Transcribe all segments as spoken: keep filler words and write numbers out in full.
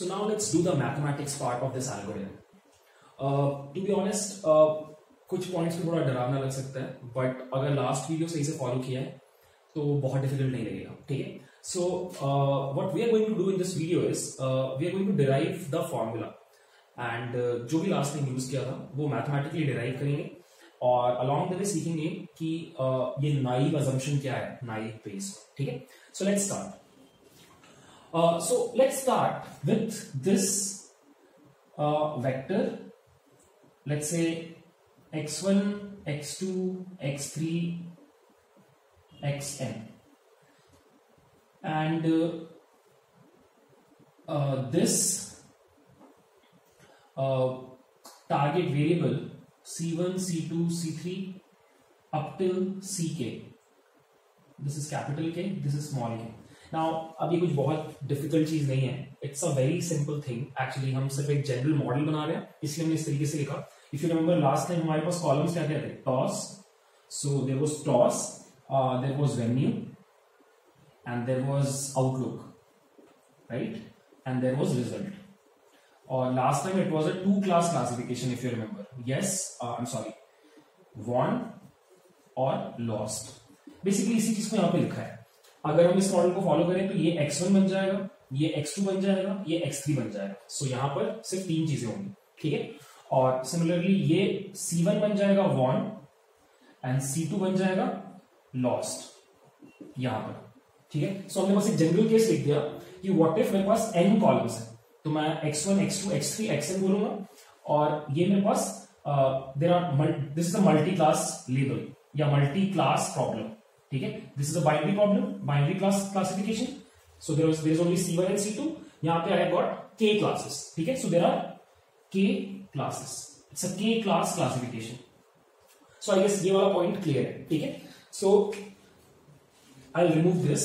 So now let's do the mathematics part of this algorithm. Uh, to be honest, uh, कुछ points में थोड़ा डरावना लग सकता है, बट अगर लास्ट वीडियो सही से फॉलो किया है तो बहुत डिफिकल्ट नहीं लगेगा. ठीक है. So what we are going to do in this video is we are going to derive the formula, and जो भी लास्ट टाइम यूज किया था वो मैथमेटिकली डिराइव करेंगे और अलॉन्ग द वे सीखेंगे कि uh, ये नाइव अजम्पशन क्या है, नाइव बेस. ठीक है. So let's start. So let's start with this vector. Let's say x one, x two, x three, xn, and uh, uh, this uh, target variable c one, c two, c three up till ck. This is capital K, this is small k. Now अब ये कुछ बहुत difficult चीज नहीं है. It's a very simple thing. Actually हम सिर्फ एक जनरल मॉडल बना रहे हैं, इसलिए हमने इस तरीके से लिखा. If you remember last time हमारे पास कॉलम्स क्या क्या थे? Toss. So there was toss, uh, there was venue, and there was outlook, right? And there was result. Or last time it was a two-class classification, if you remember. Yes, uh, I'm sorry, won or lost. Basically इसी चीज को यहाँ पे लिखा है. अगर हम इस मॉडल को फॉलो करें तो ये एक्स वन बन जाएगा, ये एक्स टू बन जाएगा, ये एक्स थ्री बन जाएगा. सो so, यहाँ पर सिर्फ तीन चीजें होंगी. ठीक है. और सिमिलरली ये सी वन बन जाएगा वॉन एंड सी टू बन जाएगा लॉस्ट यहां पर. ठीक है. सो हमने बस एक जनरल केस लिख दिया कि व्हाट इफ मेरे पास एन कॉलम्स है, तो मैं x one, x two, x three, x n बोलूंगा और ये मेरे पास there are this is a multi class label या मल्टी क्लास प्रॉब्लम. ठीक है. This is a binary problem, binary class classification. So there is there is only c one and c two. यहां पे I have got k classes. ठीक है. So there are k classes. It's a K class classification. So I guess ये वाला point clear है. ठीक है. So I'll remove this.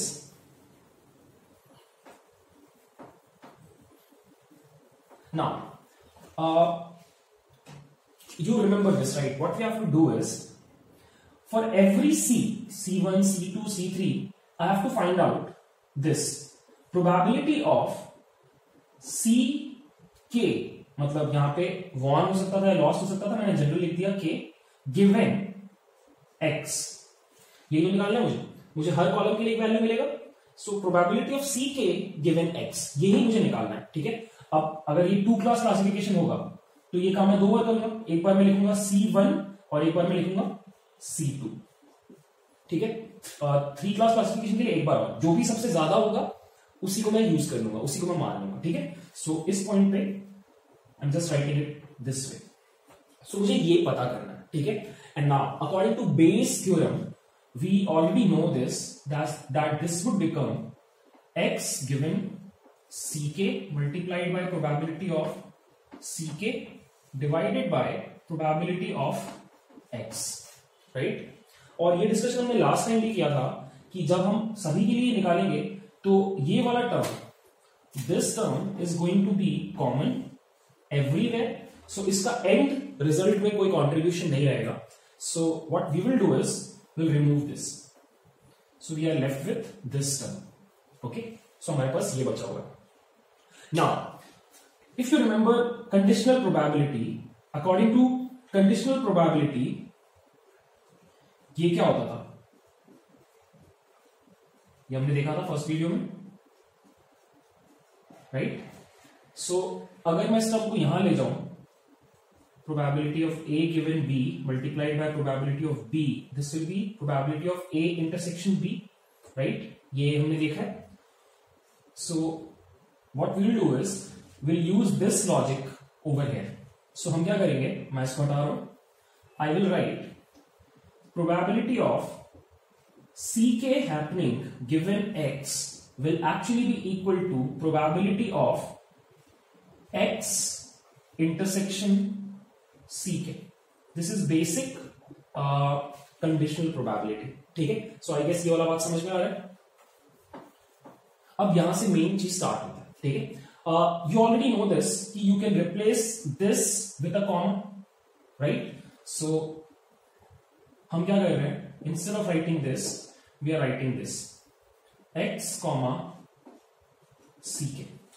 Now, uh, you remember this, right? What we have to do is, for every C, C one, C two, C three, I have to find out this probability of C K. मतलब यहां पे von हो सकता था, loss हो सकता था. मैंने जनरल लिख दिया के गिवन एक्स. ये जो निकालना है मुझे मुझे हर कॉलम के लिए एक वैल्यू मिलेगा. सो probability of c k given x, यही मुझे निकालना है. ठीक है. अब अगर ये टू क्लास क्लासिफिकेशन होगा तो ये काम मैं दो बार करूंगा. एक बार मैं लिखूंगा सी वन और एक बार मैं लिखूंगा सी टू. ठीक है. थ्री क्लास क्लासिफिकेशन के लिए एक बार और, जो भी सबसे ज्यादा होगा उसी को मैं यूज कर लूंगा, उसी को मैं मान लूंगा. ठीक है. सो इस पॉइंट पे I'm just writing it this way. So मुझे ये पता करना है. ठीक है. And now according to Bayes theorem we already know this, that that this would become x given ck multiplied by probability of ck divided by probability of x, right? और ये discussion हमने लास्ट टाइम भी किया था कि जब हम सभी के लिए निकालेंगे तो ये वाला term, this term is going to be common everywhere. So इसका end result में कोई contribution नहीं रहेगा. So what we will do is we'll remove this. So we are left with this term. Okay. So हमारे पास ये बचा हुआ है. Now, if you remember conditional probability, according to conditional probability, ये क्या होता था? ये हमने देखा था फर्स्ट वीडियो में, राइट? सो अगर मैं इस टर्म को यहां ले जाऊं, probability of A given B multiplied by probability of B, this will be probability of A intersection B, right? ये हमने देखा है. So what we'll do is we'll use this logic over here. So हम क्या करेंगे, मैं इसको हटा रहा हूं. I will write probability of C K happening given X will actually be equal to probability of X intersection C K. This is basic uh, conditional probability. ठीक है. So I guess ये वाला बात समझ में आ रहा है. अब यहां से मेन चीज स्टार्ट होता है. ठीक है. You already know this कि you can replace this with a comma, right? So हम क्या कर रहे हैं? Instead of writing this, we are writing this x comma C K.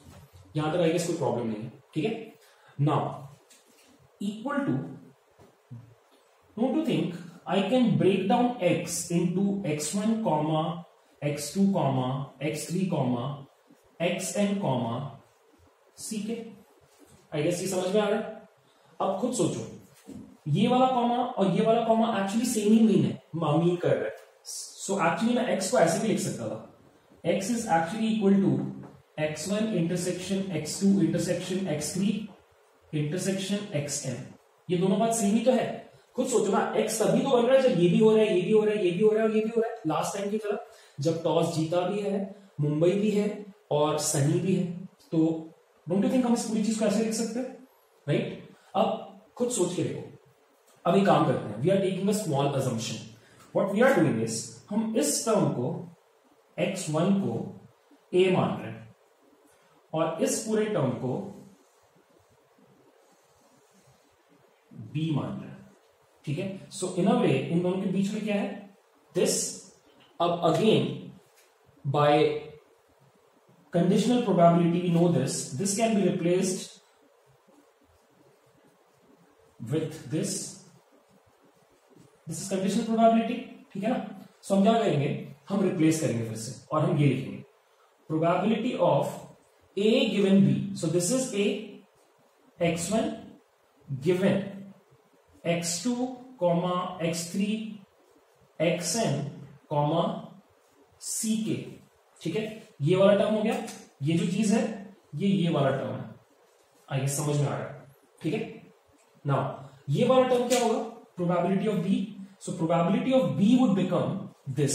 यहां तक आई गेस कोई प्रॉब्लम नहीं है, ठीक है। Now equal to, don't you think I can break down x into x one comma x two comma x three comma xn comma ck? I guess ये समझ में आ रहा है। अब खुद सोचो, ये वाला कॉमा और ये वाला कॉमा एक्चुअली सेम ही मीन है, मीन कर रहा है। सो एक्चुअली मैं x को ऐसे भी लिख सकता था, x is actually equal to x one intersection x two intersection x three intersection xn। ये दोनों बात सेम ही तो है। खुद सोचो ना, x तभी तो बन रहा है जब ये भी हो रहा है, ये भी हो रहा है, ये भी हो रहा है और ये भी हो रहा है। लास्ट टाइम की तरह जब टॉस जीता भी है, मुंबई भी है और सनी भी है, तो डोंट यू थिंक हम इस पूरी चीज को ऐसे लिख सकते हैं, राइट? अब खुद सोच के देखो, अब एक काम करते हैं, we are taking a small assumption. What we are doing is, हम इस टर्म को एक्स वन को a मान रहे हैं और इस पूरे टर्म को b मान रहे हैं, ठीक है। सो इन अ वे इन दोनों के बीच में क्या है, दिस। अब again by conditional probability we know this, this can be replaced with this, this is conditional probability, ठीक है ना। सो हम क्या करेंगे, हम रिप्लेस करेंगे फिर से और हम ये लिखेंगे probability of a given b, so this is a x one given x two comma x three xn comma ck, ठीक है। ये वाला टर्म हो गया, ये जो चीज है ये ये वाला टर्म है, आइए समझ में आ रहा है, ठीक है। नाउ ये वाला टर्म क्या होगा, probability of b. So probability of b would become this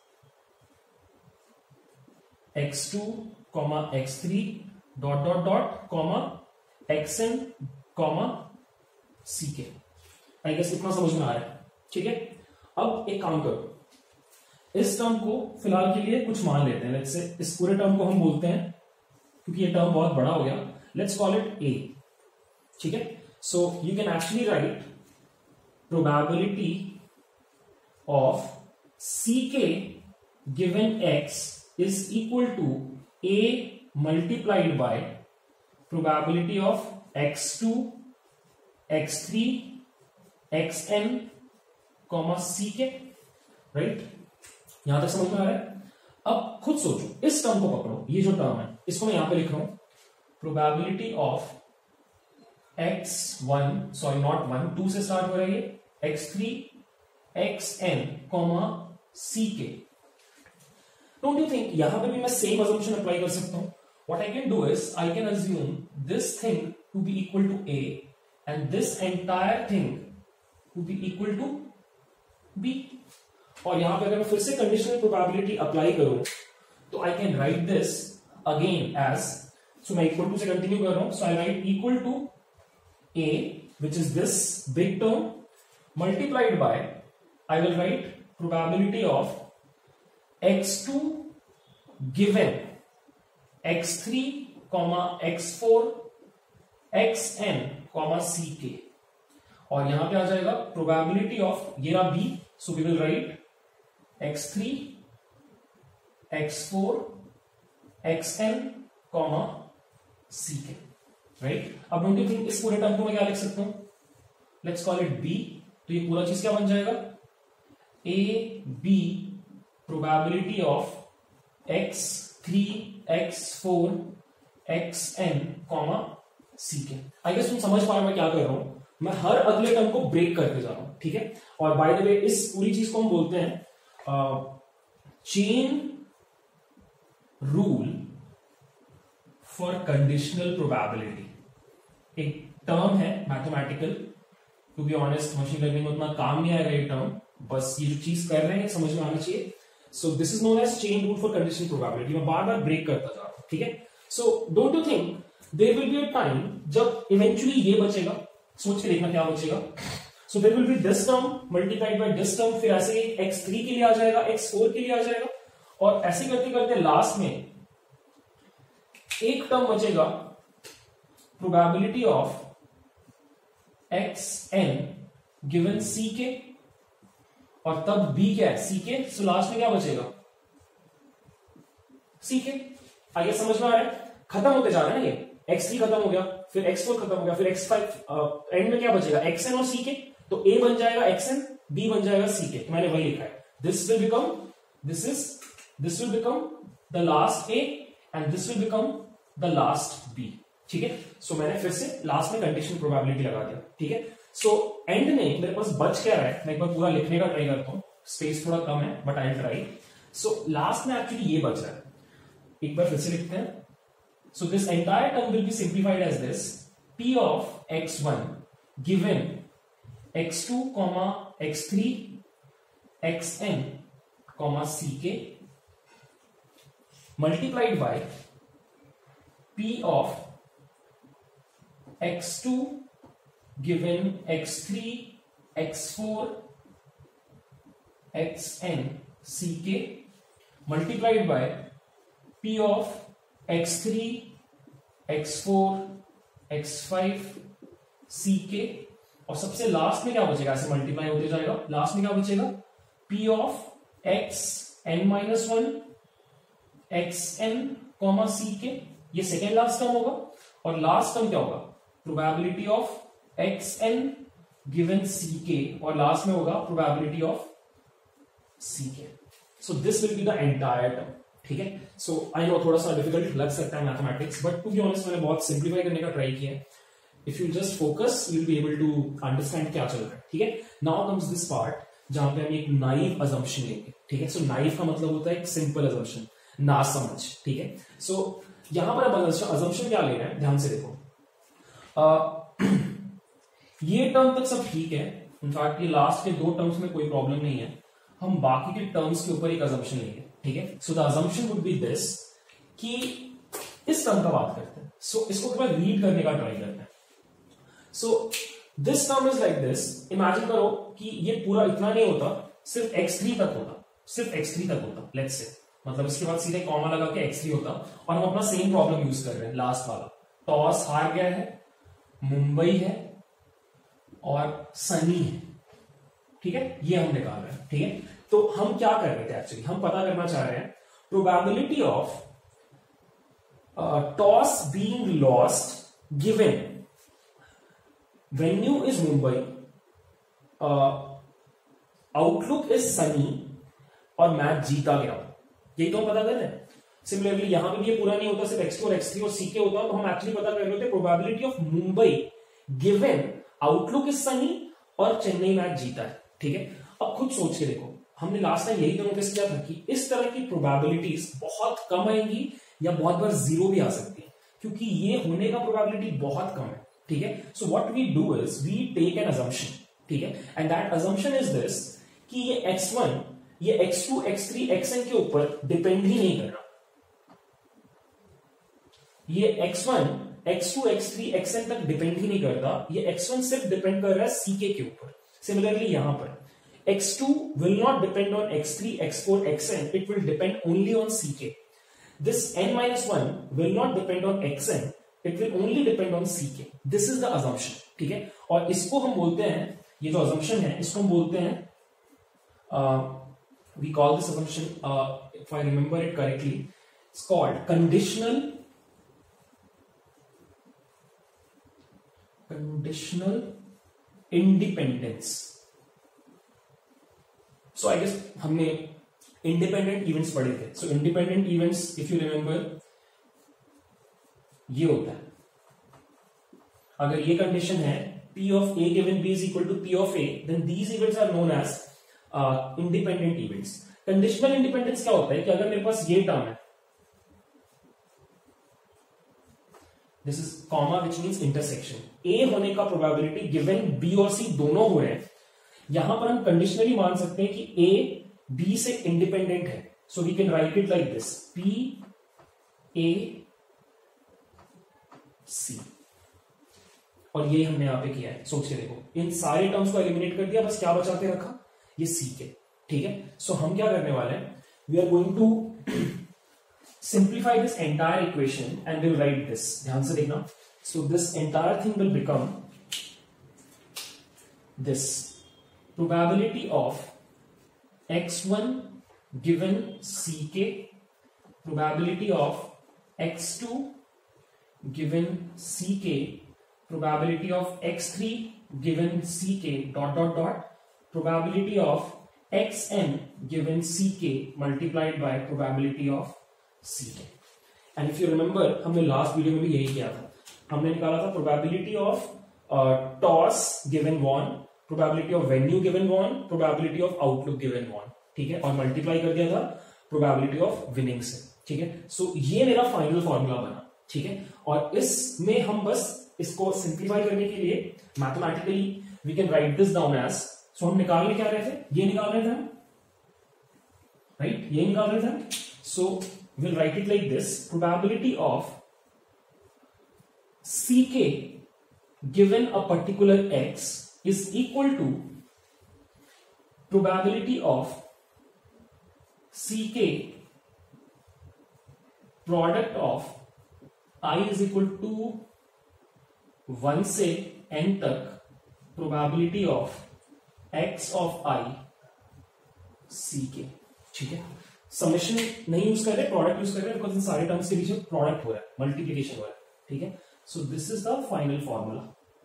x two comma x three dot dot dot comma x n comma c k. I guess इतना समझ में आ रहा है, ठीक है। अब एक काम करो, इस टर्म को फिलहाल के लिए कुछ मान लेते हैं, लेट्स से इस पूरे टर्म को हम बोलते हैं, क्योंकि ये टर्म बहुत बड़ा हो गया, लेट्स कॉल इट ए, ठीक है। So you can actually write probability of c k given x is equal to a multiplied by probability of x two x three x n comma c k, right. यहां तक समझ में आ रहा है। अब खुद सोचो, इस टर्म को पकड़ो, ये जो टर्म है इसको मैं यहां पे लिख रहा हूं, probability of x one, sorry not one, two से स्टार्ट हो रहा है ये, x three x n comma c k. Don't you think यहां पे भी मैं सेम अजम्पशन अप्लाई कर सकता हूं? What I can do is I can assume this thing to be equal to a and this entire thing to be equal to b. और यहां पे अगर मैं फिर से कंडीशनल प्रोबेबिलिटी अप्लाई करूं तो I can write this again as, so मैं इक्वल टू से कंटिन्यू कर रहा हूं, so I write equal to a which is this big term multiplied by, I will write probability of x two given x three comma x four x n comma c k. और यहां पे आ जाएगा probability of, ये रहा b, so we will write x three x four x n comma c k, right. अब don't you think इस पूरे term को मैं क्या लिख सकता हूं, लेट्स कॉल इट बी। तो ये पूरा चीज क्या बन जाएगा, a b probability of x three x four x n comma c k. I guess तुम समझ पा रहे हो मैं क्या कर रहा हूं, मैं हर अगले टर्म को ब्रेक करके जा रहा हूं, ठीक है। और बाय द वे इस पूरी चीज को हम बोलते हैं chain rule for conditional probability. एक टर्म है mathematical, to be honest machine learning में उतना काम नहीं आएगा ये टर्म, बस ये जो चीज कर रहे हैं समझ में आना चाहिए। So this is known as chain rule for conditional probability. मैं बार बार ब्रेक करता जा रहा हूं, ठीक है। So don't you think there will be a time जब इवेंचुअली ये बचेगा, सोच के देखना क्या बचेगा। So there will be this term multiplied by this term, फिर ऐसे ही एक्स थ्री के लिए आ जाएगा, एक्स फोर के लिए आ जाएगा, और ऐसे करते करते लास्ट में एक टर्म बचेगा probability of x n given c k, और तब बी क्या है, सी के। सो लास्ट में क्या बचेगा, सी के। आगे समझ में आ रहा है। खत्म होते जा रहा है ना, ये एक्स थ्री खत्म हो गया, फिर एक्स फोर खत्म हो गया, फिर एक्स फाइव, एंड में क्या बचेगा एक्स एन और सी के, तो ए बन जाएगा एक्स एन, बी बन जाएगा सी के, तो मैंने वही लिखा है, this will become this is this will become the last a and this will become the last b, ठीक है। सो so, मैंने फिर से लास्ट में कंडीशन प्रोबेबिलिटी लगा दिया, ठीक है। सो एंड में मेरे पास बच क्या रहा है, मैं एक बार पूरा लिखने का ट्राई करता हूं, स्पेस थोड़ा कम है but I try. So last में एक्चुअली ये बच रहा है, एक बार फिर से लिखते हैं। So this entire term will be simplified as this, p of x one given x two comma x three x n comma c k multiplied by p of x two given x three x four xn ck multiplied by p of x three x four x five ck, और सबसे last में क्या बचेगा, ऐसे multiply होते जाएगा, last में क्या बचेगा p of x n minus one x n comma c k, ये सेकेंड लास्ट टर्म होगा, और लास्ट टर्म क्या होगा, probability of x n given c k, और लास्ट में होगा probability of c k. So this will be the entire term, ठीक है। सो आई नो थोड़ा सा डिफिकल्ट लग सकता है mathematics, but to be honest मैंने बहुत सिंप्लीफाई करने का ट्राई किया है। If you just focus you will be able to understand क्या चल रहा है, ठीक है। नाउ कम्स दिस पार्ट जहां पे हम एक नाइव अजम्पशन लेंगे, ठीक है। सो नाइव का मतलब होता है एक सिंपल अजम्पशन, ना समझ, ठीक है। सो so, यहां पर अब अजम्पशन क्या ले रहे हैं, ध्यान से देखो। uh, ये टर्म तक सब ठीक है, इनफैक्ट ये लास्ट के दो टर्म्स में कोई प्रॉब्लम नहीं है, हम बाकी के टर्म्स के ऊपर एक अजम्पशन लेंगे, ठीक है। So the assumption would be this, कि इस टर्म का बात करते हैं, सो so, इसको थोड़ा रीड करने का ट्राई करते हैं। So this term is like this, imagine करो कि ये पूरा इतना नहीं होता, सिर्फ एक्स थ्री तक होता, सिर्फ एक्स थ्री तक होता, लेट्स से, मतलब इसके बाद सीधे कॉमा लगा के एक्स थ्री होता, और हम अपना सेम प्रॉब्लम यूज कर रहे हैं, लास्ट वाला, टॉस हार गया है, मुंबई है और सनी है, ठीक है, ये हम निकाल रहे हैं, ठीक है। तो हम क्या कर रहे थे एक्चुअली, हम पता करना चाह रहे हैं probability of toss being lost given venue is Mumbai, outlook is sunny और मैच जीता गया, यही तो हम पता कर रहे हैं। सिमिलरली यहां पे भी ये पूरा नहीं होता, सिर्फ एक्स टू और एक्स थ्री और सी के होता, तो हम एक्चुअली पता कर रहे होते probability of Mumbai given outlook is sunny और चेन्नई मैच जीता है, ठीक है। अब खुद सोच के देखो, हमने लास्ट टाइम यही तो नोटिस किया था कि इस तरह की प्रोबेबिलिटीज बहुत कम आएंगी या बहुत बार जीरो भी आ सकती है, क्योंकि ये होने का प्रोबेबिलिटी बहुत कम है, ठीक है। So what we do is we take an assumption, ठीक है, and that assumption is this, कि ये एक्स वन ये x two x three xn के ऊपर डिपेंड ही नहीं कर रहा, ये x one x two x three xn तक डिपेंड ही नहीं करता, ये एक्स वन सिर्फ डिपेंड कर रहा है ck के ऊपर। सिमिलरली यहां पर x two will not depend on x three x four xn, it will depend only on ck. This n minus one will not depend on xn, it will only depend on ck. This is the assumption, ठीक है। और इसको हम बोलते हैं, ये जो assumption है इसको हम बोलते हैं, uh, we call this assumption, uh, if I remember it correctly, it's called conditional conditional independence. So I guess हमने इंडिपेंडेंट इवेंट्स पढ़े थे। So independent events if you remember ये होता है, अगर ये कंडीशन है P of A given B is equal to P of A, then these events are known as uh, independent events. Conditional independence क्या होता है कि अगर मेरे पास ये टर्म है, this is comma which means intersection, A होने का प्रोबेबिलिटी गिवन B और C दोनों हो रहे हैं, यहां पर हम कंडीशनली मान सकते हैं कि A B से इंडिपेंडेंट है, so we can write it like this, P A C, और ये हमने यहां पे किया है। सोच के देखो, इन सारे टर्म्स को एलिमिनेट कर दिया, बस क्या बचा के रखा, ये C के, ठीक है। सो हम क्या करने वाले हैं, we are going to simplify this entire equation and will write this, ध्यान से देखना। So this entire thing will become this, probability of x one given ck, probability of x two given ck, probability of x three given ck dot dot dot, probability of xn given ck multiplied by probability of ck. And if you remember हमने last video में भी यही किया था, हमने निकाला था probability of toss given won, probability of venue given won, probability of outlook given won, ठीक है, और मल्टीप्लाई कर दिया था प्रोबेबिलिटी ऑफ विनिंग से, ठीक है. सो ये मेरा फाइनल फॉर्मूला बना, ठीक है, और इसमें हम बस इसको सिंप्लीफाई करने के लिए mathematically we can write this down as, so हम निकालने क्या रहे थे, ये निकाल रहे थे हम, राइट, ये निकाल रहे थे. So we'll write it like this: probability of ck given a particular x is equal to probability of ck product of I is equal to one से n तक probability of x of I ck, ठीक है. Summation नहीं use कर रहे, product use कर रहे हैं, बिकॉज इन सारे टर्म्स के बीच में प्रोडक्ट हो रहा है, मल्टीप्लिकेशन हो रहा है, ठीक है. So this is the final formula,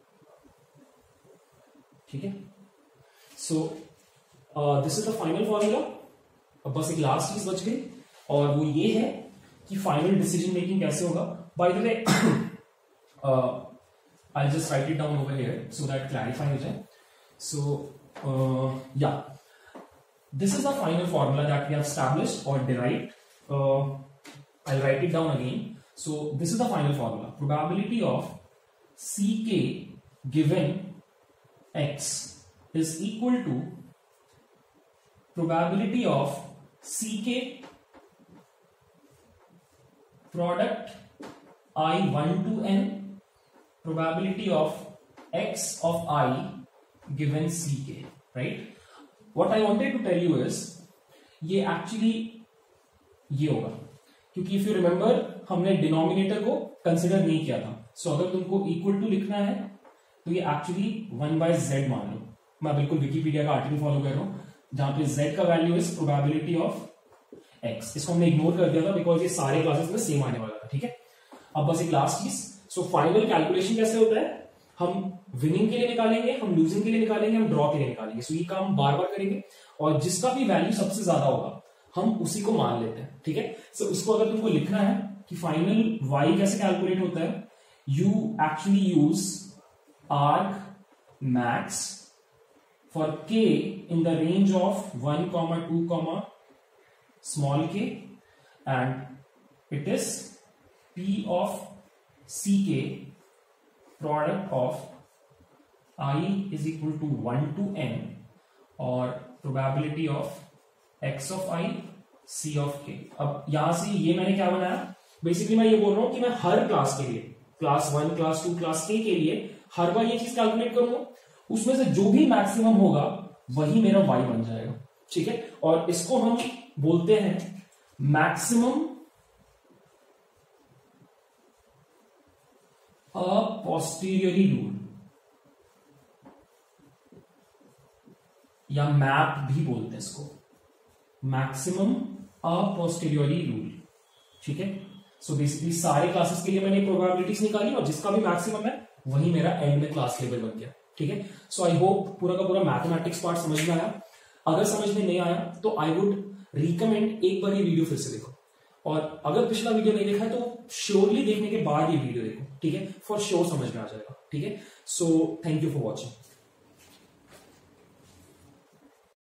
ठीक है. So this is the final formula. अब बस एक लास्ट चीज बच गई, और वो ये है कि फाइनल डिसीजन मेकिंग कैसे होगा. By the way I just write it down over here so that clarify हो जाए. सो या this is the final formula that we have established or derived. uh, I'll write it down again. So this is the final formula: probability of ck given x is equal to probability of ck product I one to n, probability of x of I given ck, right? What I wanted to tell you is ये actually ये होगा, क्योंकि if you remember हमने denominator को consider नहीं किया था. सो so, अगर तुमको इक्वल टू लिखना है तो ये एक्चुअली वन बाय जेड मान लो. मैं बिल्कुल विकीपीडिया का आर्टिकल फॉलो कर रहा हूं जहां पे जेड का value is probability of x. इसको हमने इग्नोर कर दिया था बिकॉज ये सारे क्लासेस में सेम आने वाला था, ठीक है. अब बस एक लास्ट चीज, सो फाइनल कैलकुलेशन कैसे होता है, हम विनिंग के लिए निकालेंगे, हम लूजिंग के लिए निकालेंगे, हम ड्रॉ के लिए निकालेंगे. सो ये काम बार बार करेंगे, और जिसका भी वैल्यू सबसे ज्यादा होगा हम उसी को मान लेते हैं, ठीक है. सो उसको अगर तुमको लिखना है कि फाइनल y कैसे कैलकुलेट होता है, you actually use arg max for k in the range of one comma two comma small k, and it is p of ck product of I is equal to one to n, और probability of x of I c of k. अब यहां से ये मैंने क्या बनाया, basically मैं ये बोल रहा हूं कि मैं हर क्लास के लिए, class one, class two, class k के लिए हर बार ये चीज कैलकुलेट करूंगा, उसमें से जो भी मैक्सिमम होगा वही मेरा y बन जाएगा, ठीक है. और इसको हम बोलते हैं मैक्सिमम अ पोस्टीरियरी रूल, या मैप भी बोलते हैं इसको, मैक्सिमम अ पोस्टीरियरी रूल, ठीक है. सो बेसिकली सारे क्लासेस के लिए मैंने प्रोबेबिलिटीज निकाली, और जिसका भी मैक्सिमम है वही मेरा एंड में क्लास लेवल बन गया, ठीक है. सो आई होप पूरा का पूरा मैथमेटिक्स पार्ट समझ में आया. अगर समझ में नहीं आया तो आई वुड रिकमेंड एक बार ये वीडियो फिर से देखो, और अगर पिछला वीडियो नहीं देखा है तो श्योरली देखने के बाद ये वीडियो देखो, ठीक है. फॉर श्योर समझ में आ जाएगा, ठीक है. So thank you for watching.